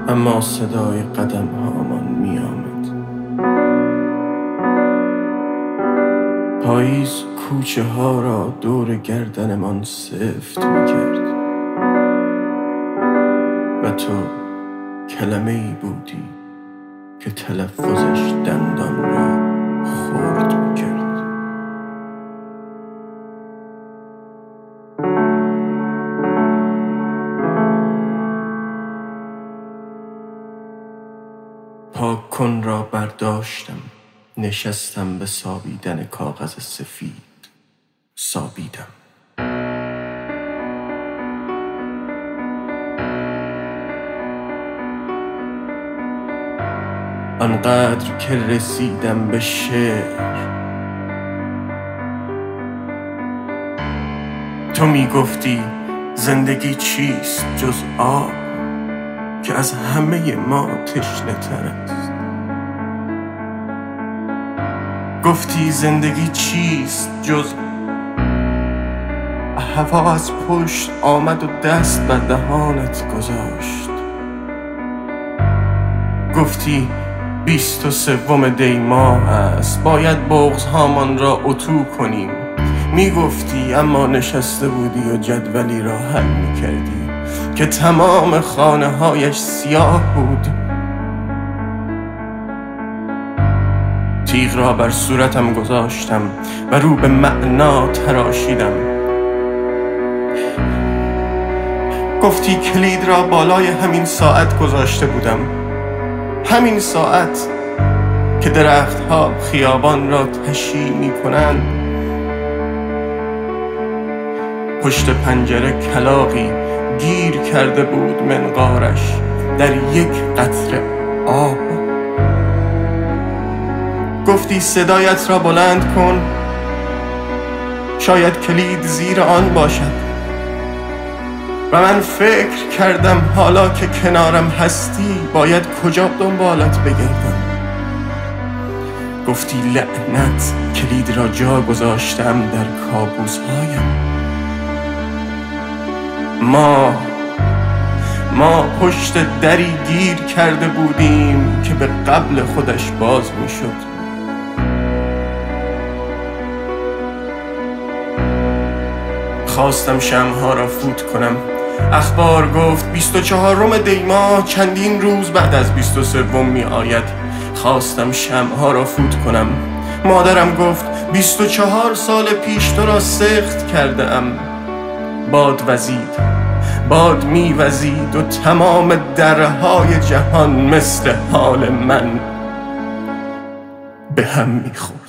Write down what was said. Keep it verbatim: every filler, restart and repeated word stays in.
اما صدای قدم هامان می آمد. پاییز کوچه ها را دور گردنمان سفت می کرد و تو کلمه ای بودی که تلفظش دندان را خرد می کرد. پاک کن را برداشتم، نشستم به سابیدن کاغذ سفید، سابیدم. آنقدر که رسیدم به شعر، تو می گفتی زندگی چیست جز آب که از همه ما تشنه تر است. گفتی زندگی چیست جز هوا از پشت آمد و دست بر دهانت گذاشت. گفتی بیست و سوم دی ماه است، باید بغض هامان را اتو کنیم. می گفتی اما نشسته بودی و جدولی را حل می کردی که تمام خانه هایش سیاه بود. تیغ را بر صورتم گذاشتم و رو به معنا تراشیدم. گفتی کلید را بالای همین ساعت گذاشته بودم، همین ساعت که درختها خیابان را تشییع می کنند. پشت پنجره کلاغی گیر کرده بود منقارش در یک قطره آب. گفتی صدایت را بلند کن، شاید کلید زیر آن باشد. و من فکر کردم حالا که کنارم هستی باید کجا دنبالت بگردم. گفتی لعنت، کلید را جا گذاشتم در کابوس‌هایم. ما ما پشت دری گیر کرده بودیم که به قبل خودش باز می شد. خواستم شمع‌ها را فوت کنم. اخبار گفت بیست و چهارم دی ماه چندین روز بعد از بیست و سوم می آید. خواستم شمع‌ها را فوت کنم. مادرم گفت بیست و چهار سال پیش تو را سخت کرده ام. باد وزید، باد می وزید و تمام درهای جهان مثل حال من به هم می خورد.